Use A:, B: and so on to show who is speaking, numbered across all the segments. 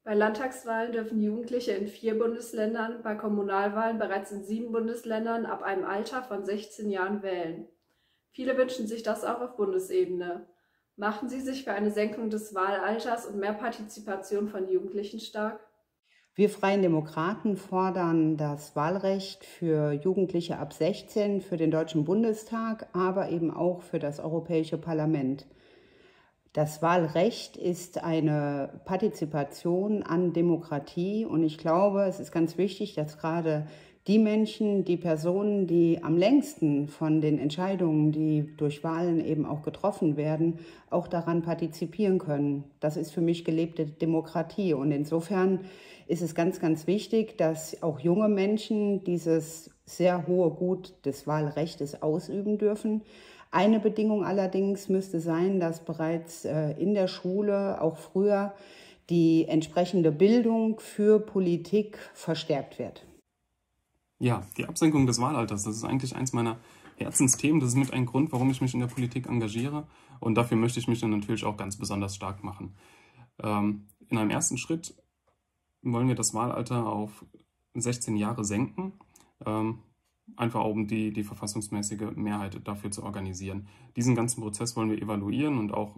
A: Bei Landtagswahlen dürfen Jugendliche in 4 Bundesländern, bei Kommunalwahlen bereits in 7 Bundesländern ab einem Alter von 16 Jahren wählen. Viele wünschen sich das auch auf Bundesebene. Machen Sie sich für eine Senkung des Wahlalters und mehr Partizipation von Jugendlichen stark?
B: Wir Freien Demokraten fordern das Wahlrecht für Jugendliche ab 16 für den Deutschen Bundestag, aber eben auch für das Europäische Parlament. Das Wahlrecht ist eine Partizipation an Demokratie und ich glaube, es ist ganz wichtig, dass gerade die Menschen, die Personen, die am längsten von den Entscheidungen, die durch Wahlen eben auch getroffen werden, auch daran partizipieren können. Das ist für mich gelebte Demokratie und insofern ist es ganz, ganz wichtig, dass auch junge Menschen dieses sehr hohe Gut des Wahlrechts ausüben dürfen. Eine Bedingung allerdings müsste sein, dass bereits in der Schule, auch früher, die entsprechende Bildung für Politik verstärkt wird.
C: Ja, die Absenkung des Wahlalters, das ist eigentlich eins meiner Herzensthemen. Das ist mit ein Grund, warum ich mich in der Politik engagiere. Und dafür möchte ich mich dann natürlich auch ganz besonders stark machen. In einem ersten Schritt wollen wir das Wahlalter auf 16 Jahre senken. Einfach um die verfassungsmäßige Mehrheit dafür zu organisieren. Diesen ganzen Prozess wollen wir evaluieren und auch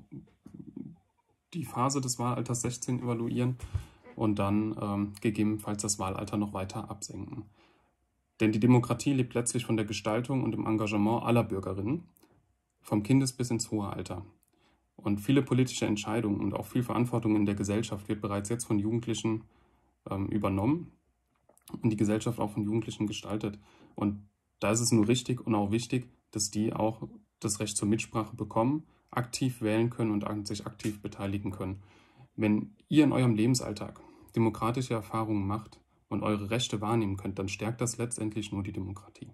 C: die Phase des Wahlalters 16 evaluieren und dann gegebenenfalls das Wahlalter noch weiter absenken. Denn die Demokratie lebt letztlich von der Gestaltung und dem Engagement aller Bürgerinnen, vom Kindes- bis ins hohe Alter. Und viele politische Entscheidungen und auch viel Verantwortung in der Gesellschaft wird bereits jetzt von Jugendlichen übernommen und die Gesellschaft auch von Jugendlichen gestaltet. Und da ist es nur richtig und auch wichtig, dass die auch das Recht zur Mitsprache bekommen, aktiv wählen können und sich aktiv beteiligen können. Wenn ihr in eurem Lebensalltag demokratische Erfahrungen macht und eure Rechte wahrnehmen könnt, dann stärkt das letztendlich nur die Demokratie.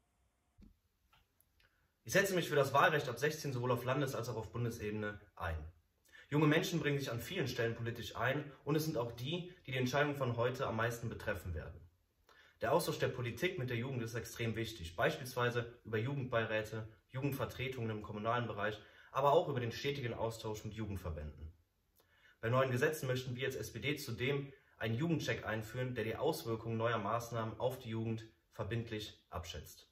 D: Ich setze mich für das Wahlrecht ab 16 sowohl auf Landes- als auch auf Bundesebene ein. Junge Menschen bringen sich an vielen Stellen politisch ein und es sind auch die, die die Entscheidungen von heute am meisten betreffen werden. Der Austausch der Politik mit der Jugend ist extrem wichtig, beispielsweise über Jugendbeiräte, Jugendvertretungen im kommunalen Bereich, aber auch über den stetigen Austausch mit Jugendverbänden. Bei neuen Gesetzen möchten wir als SPD zudem einen Jugendcheck einführen, der die Auswirkungen neuer Maßnahmen auf die Jugend verbindlich abschätzt.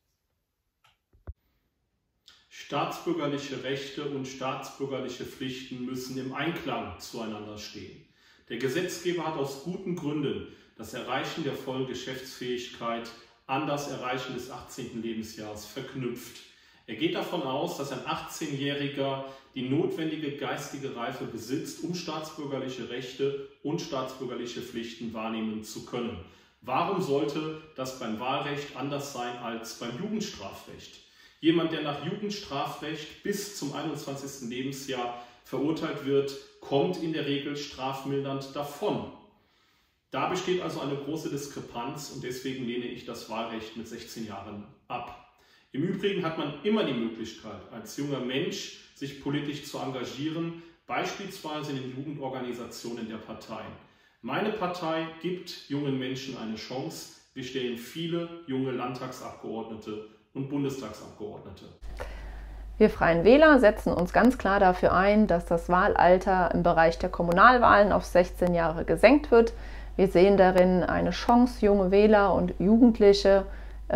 E: Staatsbürgerliche Rechte und staatsbürgerliche Pflichten müssen im Einklang zueinander stehen. Der Gesetzgeber hat aus guten Gründen das Erreichen der vollen Geschäftsfähigkeit an das Erreichen des 18. Lebensjahres verknüpft. Er geht davon aus, dass ein 18-Jähriger die notwendige geistige Reife besitzt, um staatsbürgerliche Rechte und staatsbürgerliche Pflichten wahrnehmen zu können. Warum sollte das beim Wahlrecht anders sein als beim Jugendstrafrecht? Jemand, der nach Jugendstrafrecht bis zum 21. Lebensjahr verurteilt wird, kommt in der Regel strafmildernd davon. Da besteht also eine große Diskrepanz und deswegen lehne ich das Wahlrecht mit 16 Jahren ab. Im Übrigen hat man immer die Möglichkeit, als junger Mensch sich politisch zu engagieren, beispielsweise in den Jugendorganisationen der Parteien. Meine Partei gibt jungen Menschen eine Chance. Wir stellen viele junge Landtagsabgeordnete und Bundestagsabgeordnete.
F: Wir Freien Wähler setzen uns ganz klar dafür ein, dass das Wahlalter im Bereich der Kommunalwahlen auf 16 Jahre gesenkt wird. Wir sehen darin eine Chance, junge Wähler und Jugendliche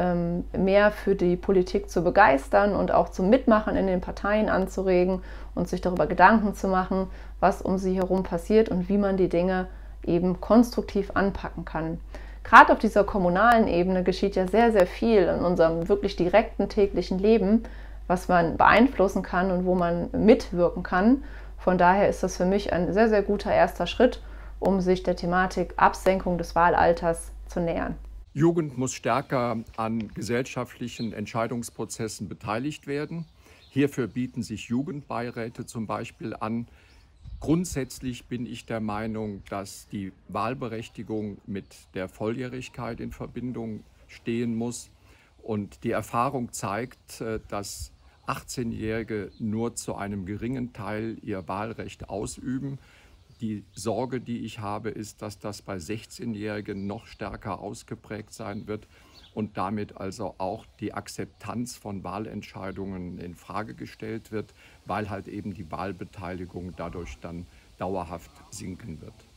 F: mehr für die Politik zu begeistern und auch zum Mitmachen in den Parteien anzuregen und sich darüber Gedanken zu machen, was um sie herum passiert und wie man die Dinge eben konstruktiv anpacken kann. Gerade auf dieser kommunalen Ebene geschieht ja sehr, sehr viel in unserem wirklich direkten täglichen Leben, was man beeinflussen kann und wo man mitwirken kann. Von daher ist das für mich ein sehr, sehr guter erster Schritt, um sich der Thematik Absenkung des Wahlalters zu nähern.
G: Jugend muss stärker an gesellschaftlichen Entscheidungsprozessen beteiligt werden. Hierfür bieten sich Jugendbeiräte zum Beispiel an. Grundsätzlich bin ich der Meinung, dass die Wahlberechtigung mit der Volljährigkeit in Verbindung stehen muss. Und die Erfahrung zeigt, dass 18-Jährige nur zu einem geringen Teil ihr Wahlrecht ausüben. Die Sorge, die ich habe, ist, dass das bei 16-Jährigen noch stärker ausgeprägt sein wird und damit also auch die Akzeptanz von Wahlentscheidungen in Frage gestellt wird, weil halt eben die Wahlbeteiligung dadurch dann dauerhaft sinken wird.